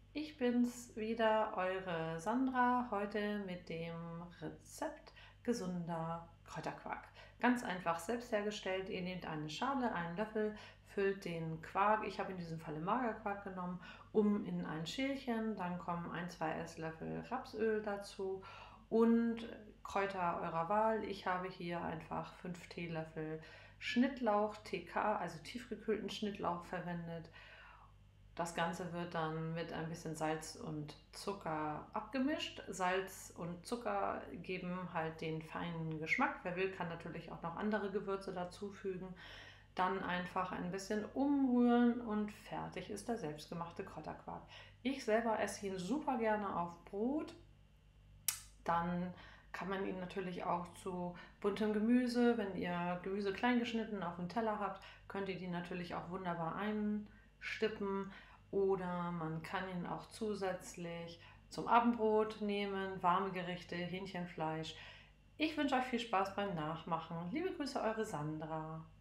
Ich bin's wieder, eure Sandra, heute mit dem Rezept gesunder Kräuterquark. Ganz einfach selbst hergestellt. Ihr nehmt eine Schale, einen Löffel, füllt den Quark, ich habe in diesem Falle Magerquark genommen, in ein Schälchen. Dann kommen 1-2 Esslöffel Rapsöl dazu und Kräuter eurer Wahl. Ich habe hier einfach 5 Teelöffel Schnittlauch, TK, also tiefgekühlten Schnittlauch verwendet. Das Ganze wird dann mit ein bisschen Salz und Zucker abgemischt. Salz und Zucker geben halt den feinen Geschmack. Wer will, kann natürlich auch noch andere Gewürze dazufügen. Dann einfach ein bisschen umrühren und fertig ist der selbstgemachte Kräuterquark. Ich selber esse ihn super gerne auf Brot. Dann kann man ihn natürlich auch zu buntem Gemüse, wenn ihr Gemüse klein geschnitten auf dem Teller habt, könnt ihr die natürlich auch wunderbar einstippen. Oder man kann ihn auch zusätzlich zum Abendbrot nehmen, warme Gerichte, Hähnchenfleisch. Ich wünsche euch viel Spaß beim Nachmachen. Liebe Grüße, eure Sandra.